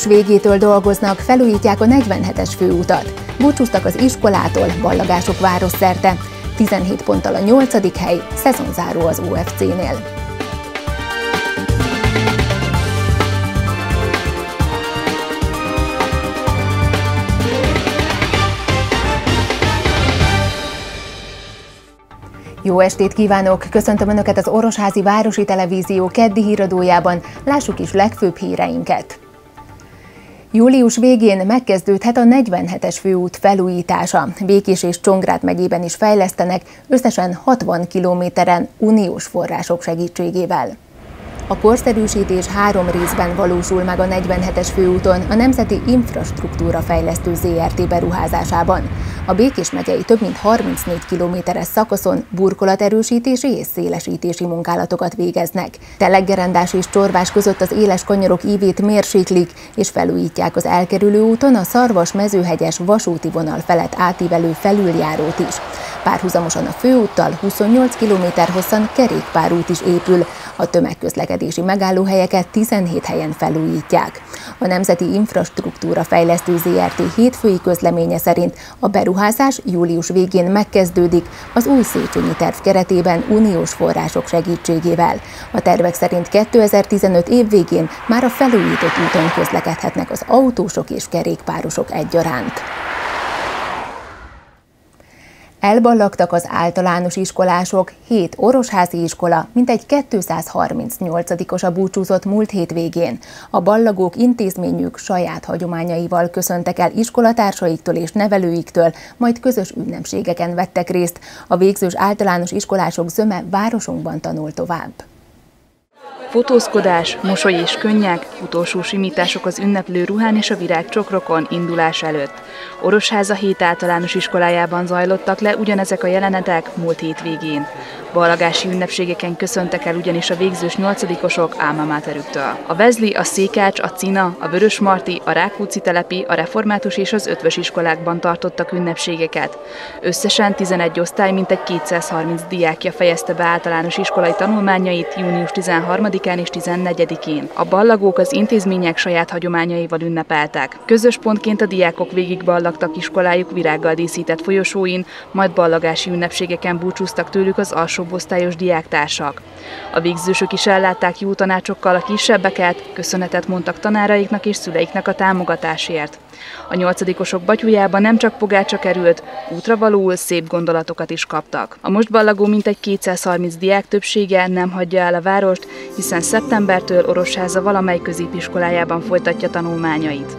Július végétől dolgoznak, felújítják a 47-es főutat. Búcsúztak az iskolától, ballagások városszerte. 17 ponttal a 8. hely, szezonzáró az OFC-nél. Jó estét kívánok! Köszöntöm Önöket az Orosházi Városi Televízió keddi híradójában. Lássuk is legfőbb híreinket. Július végén megkezdődhet a 47-es főút felújítása. Békés és Csongrád megyében is fejlesztenek, összesen 60 kilométeren uniós források segítségével. A korszerűsítés 3 részben valósul meg a 47-es főúton a Nemzeti Infrastruktúra Fejlesztő Zrt. Beruházásában. A Békés megyei több mint 34 kilométeres szakaszon burkolaterősítési és szélesítési munkálatokat végeznek. Teleggerendás és Csorvás között az éles kanyarok ívét mérséklik, és felújítják az elkerülő úton a Szarvas-Mezőhegyes vasúti vonal felett átívelő felüljárót is. Párhuzamosan a főúttal 28 km hosszan kerékpárút is épül, a tömegközlekedési megállóhelyeket 17 helyen felújítják. A Nemzeti Infrastruktúra Fejlesztő Zrt. Hétfői közleménye szerint a beruházás július végén megkezdődik az új Széchenyi terv keretében uniós források segítségével. A tervek szerint 2015 év végén már a felújított úton közlekedhetnek az autósok és kerékpárosok egyaránt. Elballagtak az általános iskolások, 7 orosházi iskola, mintegy 238-os a búcsúzott múlt hétvégén. A ballagók intézményük saját hagyományaival köszöntek el iskolatársaiktól és nevelőiktől, majd közös ünnepségeken vettek részt. A végzős általános iskolások zöme városunkban tanul tovább. Fotózkodás, mosoly és könnyek, utolsó simítások az ünneplő ruhán és a virágcsokrokon indulás előtt. Orosháza 7 általános iskolájában zajlottak le ugyanezek a jelenetek múlt hétvégén. Ballagási ünnepségeken köszöntek el ugyanis a végzős 8-osok alma materüktől. A Vezli, a Székács, a Cina, a Vörösmarty, a Rákóczi telepi, a református és az ötvös iskolákban tartottak ünnepségeket. Összesen 11 osztály, mintegy 230 diákja fejezte be általános iskolai tanulmányait június 13-án és 14-én. A ballagók az intézmények saját hagyományaival ünnepeltek. Közös pontként a diákok végig ballagtak iskolájuk virággal díszített folyosóin, majd ballagási ünnepségeken búcsúztak tőlük az alsóbb osztályos diáktársak. A végzősök is ellátták jó tanácsokkal a kisebbeket, köszönetet mondtak tanáraiknak és szüleiknek a támogatásért. A 8-osok batyujába nem csak pogácsa került, útravalóul szép gondolatokat is kaptak. A most ballagó mintegy 230 diák többsége nem hagyja el a várost, hiszen szeptembertől Orosháza valamely középiskolájában folytatja tanulmányait.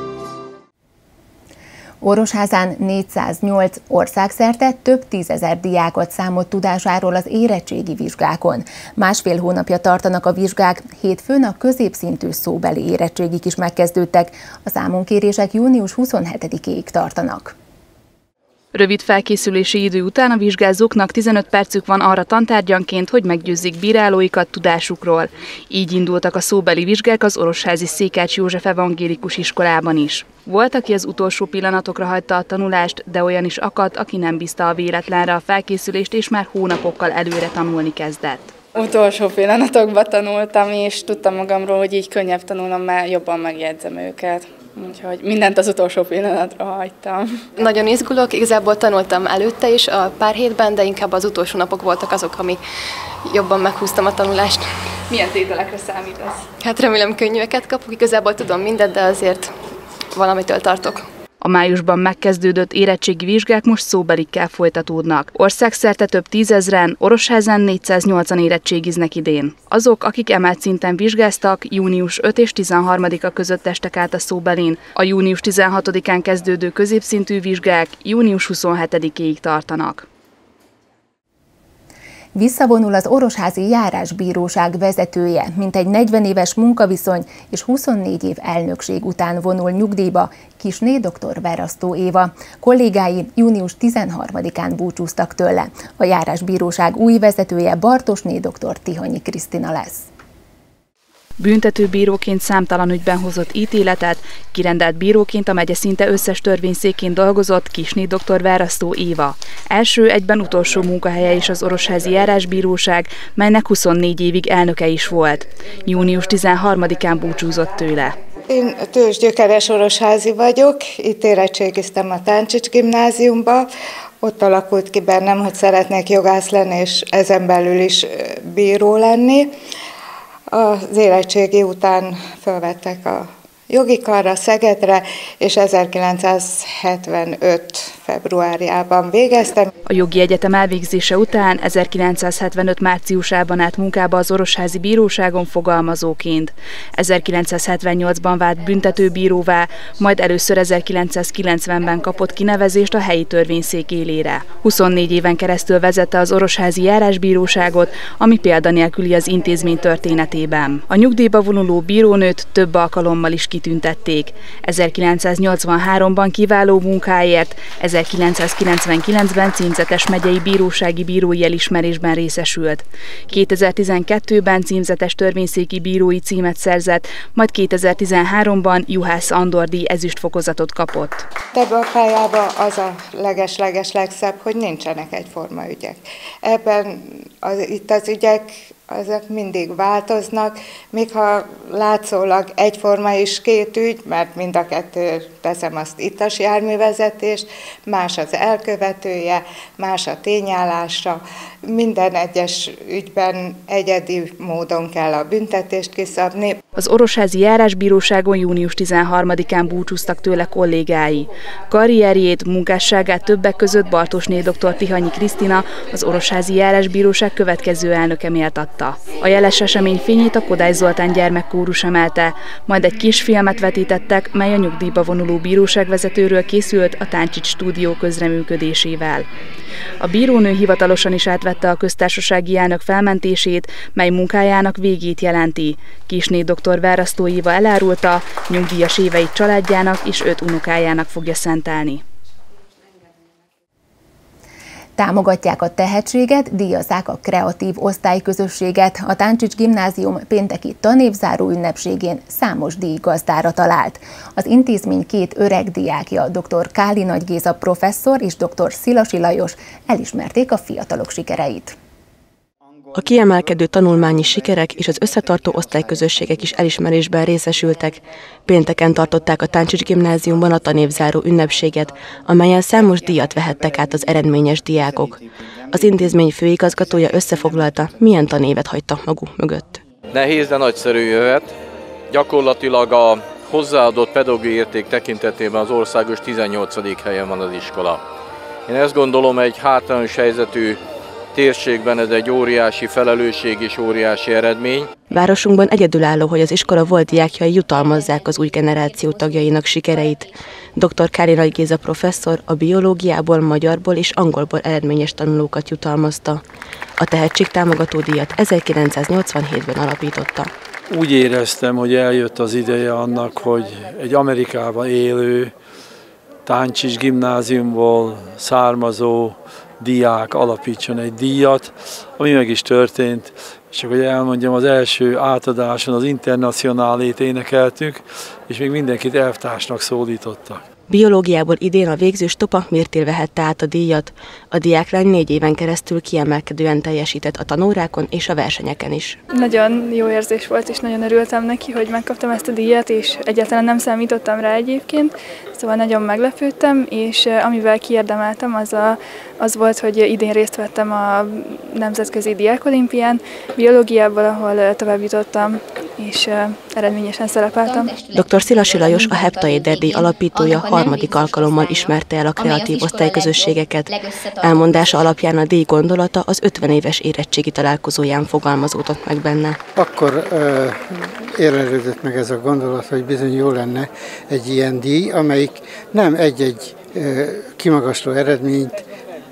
Orosházán 408 országszerte több 10 000 diákot számolt tudásáról az érettségi vizsgákon. Másfél hónapja tartanak a vizsgák, hétfőn a középszintű szóbeli érettségik is megkezdődtek, a számonkérések június 27-ig tartanak. Rövid felkészülési idő után a vizsgázóknak 15 percük van arra tantárgyanként, hogy meggyőzzék bírálóikat tudásukról. Így indultak a szóbeli vizsgák az orosházi Székács József evangélikus iskolában is. Volt, aki az utolsó pillanatokra hagyta a tanulást, de olyan is akadt, aki nem bízta a véletlenre a felkészülést, és már hónapokkal előre tanulni kezdett. Utolsó pillanatokban tanultam, és tudtam magamról, hogy így könnyebb tanulnom, mert jobban megjegyzem őket. Úgyhogy mindent az utolsó pillanatra hagytam. Nagyon izgulok, igazából tanultam előtte is a pár hétben, de inkább az utolsó napok voltak azok, ami jobban meghúztam a tanulást. Milyen tételekre számítasz? Hát remélem könnyűeket kapok, igazából tudom mindet, de azért valamitől tartok. A májusban megkezdődött érettségi vizsgák most szóbelikkel folytatódnak. Országszerte több 10 000-en, Orosházán 480-an érettségiznek idén. Azok, akik emelt szinten vizsgáztak, június 5 és 13-a között estek át a szóbelin. A június 16-án kezdődő középszintű vizsgák június 27-ig tartanak. Visszavonul az orosházi járásbíróság vezetője, mintegy 40 éves munkaviszony és 24 év elnökség után vonul nyugdíjba Kisné dr. Verasztó Éva. Kollégái június 13-án búcsúztak tőle. A járásbíróság új vezetője Bartosné dr. Tihanyi Krisztina lesz. Büntetőbíróként számtalan ügyben hozott ítéletet, kirendelt bíróként a megye szinte összes törvényszékén dolgozott Kisné dr. Verasztó Éva. Első, egyben utolsó munkahelye is az orosházi járásbíróság, melynek 24 évig elnöke is volt. Június 13-án búcsúzott tőle. Én Tőzsgyökeres Orosházi vagyok, itt érettségiztem a Táncsics gimnáziumba. Ott alakult ki bennem, hogy szeretnék jogász lenni, és ezen belül is bíró lenni. Az érettségi után felvettek a jogi karra Szegedre, és 1975. februárjában végeztem. A jogi egyetem elvégzése után 1975. márciusában állt munkába az Orosházi Bíróságon fogalmazóként. 1978-ban vált büntetőbíróvá, majd először 1990-ben kapott kinevezést a helyi törvényszék élére. 24 éven keresztül vezette az Orosházi Járásbíróságot, ami példanélküli az intézmény történetében. A nyugdíjba vonuló bírónőt több alkalommal is kitüntették. 1983-ban kiváló munkáért, 1999-ben címzetes megyei bírósági bírói elismerésben részesült. 2012-ben címzetes törvényszéki bírói címet szerzett, majd 2013-ban Juhász Andor díj ezüstfokozatot kapott. Ebben a pályában az a leges legszebb, hogy nincsenek egyforma ügyek. Ebben itt az ügyek ezek mindig változnak, még ha látszólag egyforma is két ügy, mert mind a kettő, teszem azt, ittas járművezetés, más az elkövetője, más a tényállása, minden egyes ügyben egyedi módon kell a büntetést kiszabni. Az Orosházi Járásbíróságon június 13-án búcsúztak tőle kollégái. Karrierjét, munkásságát többek között Bartósné dr. Tihanyi Krisztina, az Orosházi Járásbíróság következő elnöke méltatta. A jeles esemény fényét a Kodály Zoltán gyermekkórus emelte, majd egy kisfilmet vetítettek, mely a nyugdíjba vonuló bíróságvezetőről készült a Táncsics stúdió közreműködésével. A bírónő hivatalosan is átvette a köztársasági elnök felmentését, mely munkájának végét jelenti. Kisné dr. Verrasztó Éva elárulta, nyugdíjas éveit családjának és 5 unokájának fogja szentelni. Támogatják a tehetséget, díjazzák a kreatív osztályközösséget. A Táncsics gimnázium pénteki tanévzáró ünnepségén számos díjgazdára talált. Az intézmény 2 öreg diákja, dr. Káli Nagy Géza professzor és dr. Szilasi Lajos elismerték a fiatalok sikereit. A kiemelkedő tanulmányi sikerek és az összetartó osztályközösségek is elismerésben részesültek. Pénteken tartották a Táncsics gimnáziumban a tanévzáró ünnepséget, amelyen számos díjat vehettek át az eredményes diákok. Az intézmény főigazgatója összefoglalta, milyen tanévet hagytak maguk mögött. Nehéz, de nagyszerű jövet. Gyakorlatilag a hozzáadott pedagógiai érték tekintetében az országos 18. helyen van az iskola. Én ezt gondolom, egy hátrányos helyzetű térségben ez egy óriási felelősség és óriási eredmény. Városunkban egyedülálló, hogy az iskola volt diákjai jutalmazzák az új generáció tagjainak sikereit. Dr. Káli Nagy Géza professzor a biológiából, magyarból és angolból eredményes tanulókat jutalmazta. A tehetségtámogató díjat 1987-ben alapította. Úgy éreztem, hogy eljött az ideje annak, hogy egy Amerikában élő, Táncsics gimnáziumból származó diák alapítson egy díjat, ami meg is történt. Csak hogy elmondjam, az első átadáson az Internacionálét énekeltük, és még mindenkit elvtársnak szólítottak. Biológiából idén a végzős Topak Mirtil vehette át a díjat. A diáklány 4 éven keresztül kiemelkedően teljesített a tanórákon és a versenyeken is. Nagyon jó érzés volt, és nagyon örültem neki, hogy megkaptam ezt a díjat, és egyáltalán nem számítottam rá egyébként, szóval nagyon meglepődtem, és amivel kiérdemeltem, az volt, hogy idén részt vettem a Nemzetközi Diákolimpián, biológiából, ahol tovább jutottam, és eredményesen szerepeltem. Dr. Szilasi Lajos, a Heptaéder díj alapítója harmadik alkalommal ismerte el a kreatív osztályközösségeket. Elmondása alapján a díj gondolata az 50 éves érettségi találkozóján fogalmazódott meg benne. Akkor érlelődött meg ez a gondolat, hogy bizony jó lenne egy ilyen díj, amelyik nem egy-egy kimagasló eredményt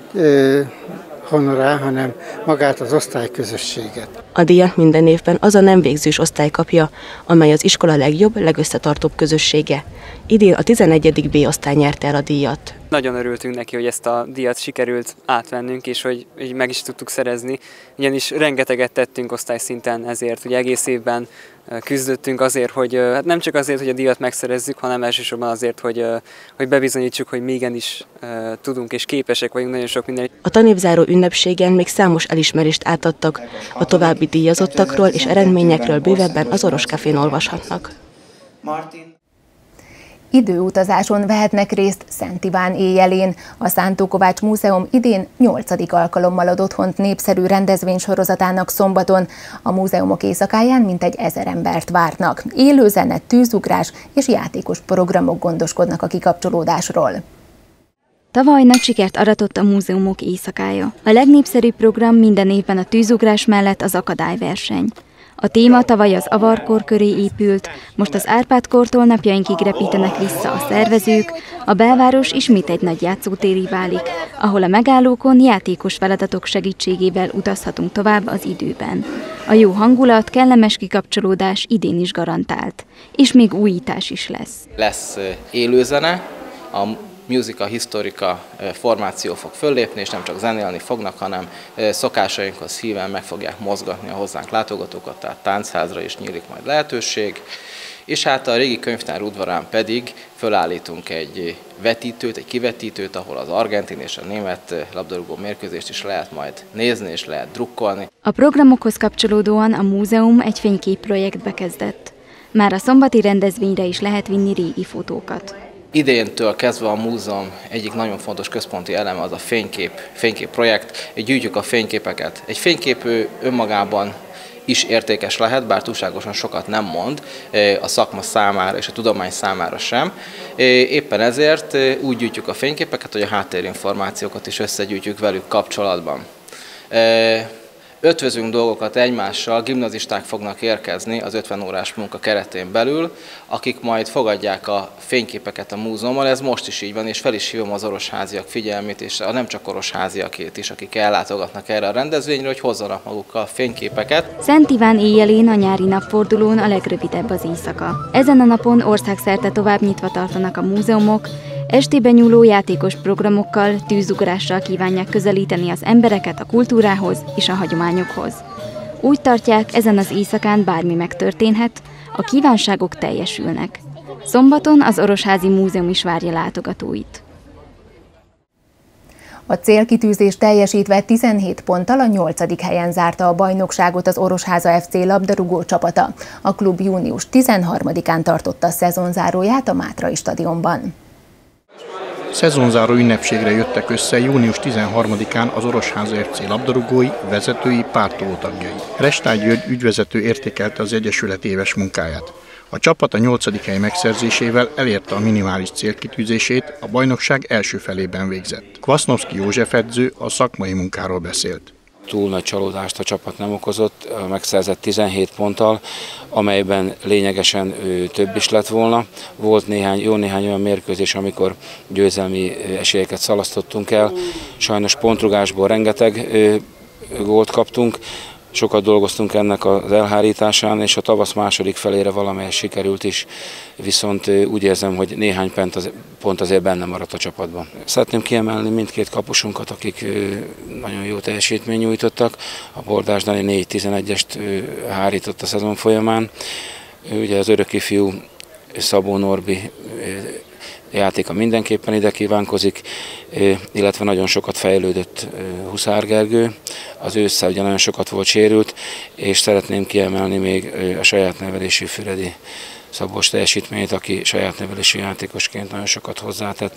honorál, hanem magát az osztályközösséget. A díjat minden évben az a nem végzős osztály kapja, amely az iskola legjobb, legösszetartóbb közössége. Idén a 11. B osztály nyerte el a díjat. Nagyon örültünk neki, hogy ezt a díjat sikerült átvennünk, és hogy meg is tudtuk szerezni. Ugyanis rengeteget tettünk osztályszinten ezért, hogy egész évben küzdöttünk azért, hogy hát nem csak azért, hogy a díjat megszerezzük, hanem elsősorban azért, hogy bebizonyítsuk, hogy mi igenis tudunk és képesek vagyunk nagyon sok minden. A tanévzáró ünnepségen még számos elismerést átadtak. A további díjazottakról és eredményekről bővebben az Orosz Cafén olvashatnak. Martin. Időutazáson vehetnek részt Szent Iván éjjelén. A Szántó Kovács Múzeum idén 8. alkalommal ad otthont népszerű rendezvénysorozatának szombaton. A múzeumok éjszakáján mintegy 1000 embert várnak. Élő zene, tűzugrás és játékos programok gondoskodnak a kikapcsolódásról. Tavaly nagy sikert aratott a múzeumok éjszakája. A legnépszerűbb program minden évben a tűzugrás mellett az akadályverseny. A téma tavaly az avarkor köré épült, most az Árpád-kortól napjainkig repítenek vissza a szervezők, a belváros ismét egy nagy játszótérré válik, ahol a megállókon játékos feladatok segítségével utazhatunk tovább az időben. A jó hangulat, kellemes kikapcsolódás idén is garantált, és még újítás is lesz. Lesz élőzene, a musical historica formáció fog föllépni, és nem csak zenélni fognak, hanem szokásainkhoz híven meg fogják mozgatni a hozzánk látogatókat, tehát táncházra is nyílik majd lehetőség. És hát a régi könyvtár udvarán pedig fölállítunk egy vetítőt, egy kivetítőt, ahol az argentin és a német labdarúgó mérkőzést is lehet majd nézni, és lehet drukkolni. A programokhoz kapcsolódóan a múzeum egy fényképprojektbe kezdett. Már a szombati rendezvényre is lehet vinni régi fotókat. Idéntől kezdve a múzeum egyik nagyon fontos központi eleme az a fénykép projekt. Gyűjtjük a fényképeket. Egy fénykép önmagában is értékes lehet, bár túlságosan sokat nem mond a szakma számára és a tudomány számára sem. Éppen ezért úgy gyűjtjük a fényképeket, hogy a háttérinformációkat is összegyűjtjük velük kapcsolatban. Ötvözünk dolgokat egymással, gimnazisták fognak érkezni az 50 órás munka keretén belül, akik majd fogadják a fényképeket a múzeummal. Ez most is így van, és fel is hívom az orosháziak figyelmét, és nem csak orosháziakét is, akik ellátogatnak erre a rendezvényre, hogy hozzanak magukkal fényképeket. Szent Iván éjjelén a nyári napfordulón a legrövidebb az éjszaka. Ezen a napon országszerte tovább nyitva tartanak a múzeumok, estében nyúló játékos programokkal, tűzugrással kívánják közelíteni az embereket a kultúrához és a hagyományokhoz. Úgy tartják, ezen az éjszakán bármi megtörténhet, a kívánságok teljesülnek. Szombaton az Orosházi Múzeum is várja látogatóit. A célkitűzést teljesítve 17 ponttal a 8. helyen zárta a bajnokságot az Orosháza FC labdarúgó csapata. A klub június 13-án tartotta a szezonzáróját a Mátrai stadionban. Szezonzáró ünnepségre jöttek össze június 13-án az Orosháza FC labdarúgói, vezetői, pártoló tagjai. Restály György ügyvezető értékelte az egyesület éves munkáját. A csapat a 8. hely megszerzésével elérte a minimális célkitűzését, a bajnokság első felében végzett. Kvasznovszki József edző a szakmai munkáról beszélt. Túl nagy csalódást a csapat nem okozott, megszerzett 17 ponttal, amelyben lényegesen több is lett volna. Volt jó néhány olyan mérkőzés, amikor győzelmi esélyeket szalasztottunk el. Sajnos pontrugásból rengeteg gólt kaptunk, sokat dolgoztunk ennek az elhárításán, és a tavasz második felére valamelyest sikerült is, viszont úgy érzem, hogy néhány pont azért benne maradt a csapatban. Szeretném kiemelni mindkét kapusunkat, akik nagyon jó teljesítményt nyújtottak. A Bordás Dani 4-11-est hárított a szezon folyamán. Ugye az örökifjú Szabó Norbi játéka mindenképpen ide kívánkozik, illetve nagyon sokat fejlődött Huszár Gergő. Az ősszel ugye nagyon sokat volt sérült, és szeretném kiemelni még a saját nevelésű Füredi Szabos teljesítményt, aki saját nevelésű játékosként nagyon sokat hozzátett.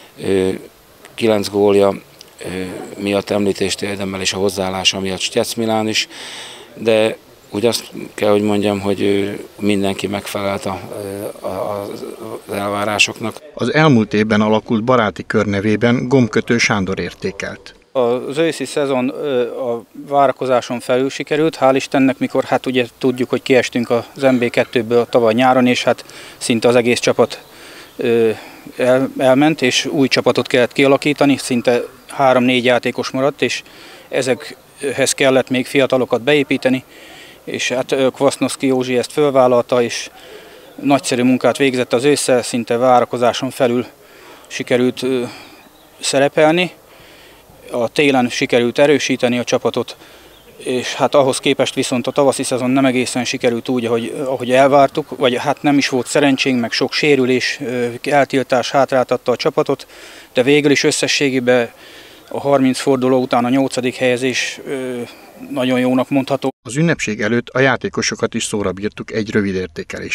9 gólja miatt említést érdemel, és a hozzáállása miatt Stjec Milán is, de úgy azt kell, hogy mondjam, hogy mindenki megfelelt az elvárásoknak. Az elmúlt évben alakult baráti kör nevében Gombkötő Sándor értékelt. Az őszi szezon a várakozáson felül sikerült, hál' Istennek, mikor hát ugye tudjuk, hogy kiestünk az MB2-ből tavaly nyáron, és hát szinte az egész csapat elment, és új csapatot kellett kialakítani, szinte 3-4 játékos maradt, és ezekhez kellett még fiatalokat beépíteni, és hát Kvasznovszki Józsi ezt fölvállalta, és nagyszerű munkát végzett az ősszel, szinte várakozáson felül sikerült szerepelni. A télen sikerült erősíteni a csapatot, és hát ahhoz képest viszont a tavaszi szezon nem egészen sikerült úgy, ahogy elvártuk, vagy hát nem is volt szerencsénk, meg sok sérülés, eltiltás hátráltatta a csapatot, de végül is összességében a 30 forduló után a 8. helyezés nagyon jónak mondható. Az ünnepség előtt a játékosokat is szóra bírtuk egy rövid értékelésre.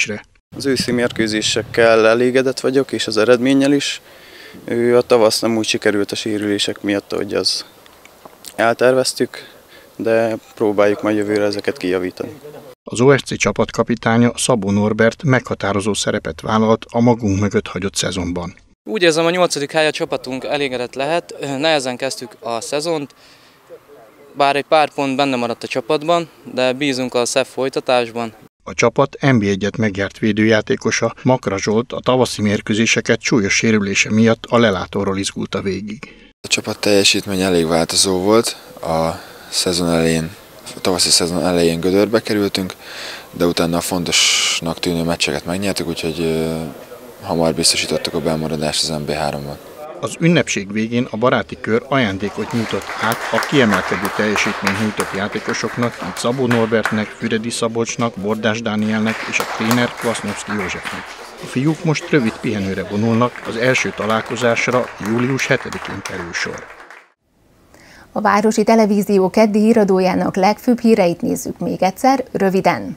Az őszi mérkőzésekkel elégedett vagyok, és az eredménnyel is. A tavasz nem úgy sikerült a sérülések miatt, ahogy az elterveztük, de próbáljuk majd jövőre ezeket kijavítani. Az OSC csapatkapitánya Szabó Norbert meghatározó szerepet vállalt a magunk mögött hagyott szezonban. Úgy érzem, a 8. hely a csapatunk elégedett lehet, nehezen kezdtük a szezont, bár egy pár pont benne maradt a csapatban, de bízunk a szebb folytatásban. A csapat NB1-et megjárt védőjátékosa, Makra Zsolt a tavaszi mérkőzéseket súlyos sérülése miatt a lelátóról izgulta végig. A csapat teljesítmény elég változó volt, a tavaszi szezon elején gödörbe kerültünk, de utána a fontosnak tűnő meccseket megnyertük, úgyhogy hamar biztosítottuk a bemaradást az NB3-ban. Az ünnepség végén a baráti kör ajándékot nyújtott át a kiemelkedő teljesítményt nyújtott játékosoknak, mint Szabó Norbertnek, Füredi Szabolcsnak, Bordás Dánielnek és a tréner Kvasznovszki Józsefnek. A fiúk most rövid pihenőre vonulnak, az első találkozásra július 7-én kerül sor. A Városi Televízió keddi híradójának legfőbb híreit nézzük még egyszer, röviden.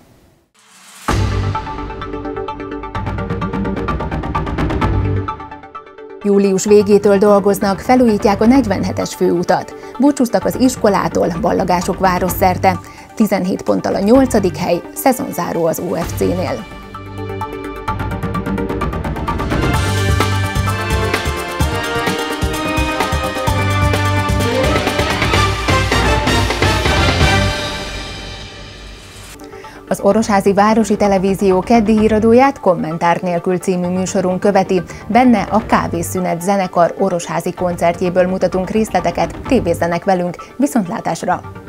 Július végétől dolgoznak, felújítják a 47-es főutat. Búcsúztak az iskolától, ballagások városszerte. 17 ponttal a 8. hely, szezonzáró az OFC-nél. Az Orosházi Városi Televízió keddi híradóját Kommentár nélkül című műsorunk követi. Benne a Kávészünet zenekar orosházi koncertjéből mutatunk részleteket, tévézzenek velünk, viszontlátásra!